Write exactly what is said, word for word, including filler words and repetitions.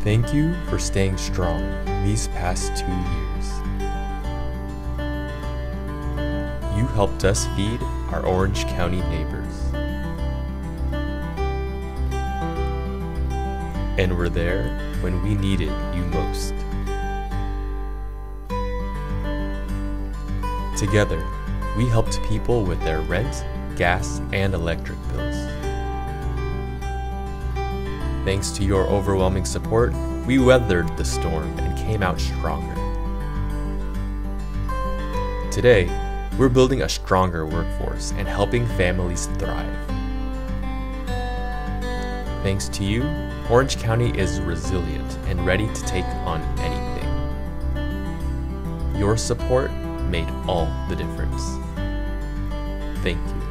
Thank you for staying strong these past two years. You helped us feed our Orange County neighbors. And were there when we needed you most. Together, we helped people with their rent, gas, and electric bills. Thanks to your overwhelming support, we weathered the storm and came out stronger. Today, we're building a stronger workforce and helping families thrive. Thanks to you, Orange County is resilient and ready to take on anything. Your support made all the difference. Thank you.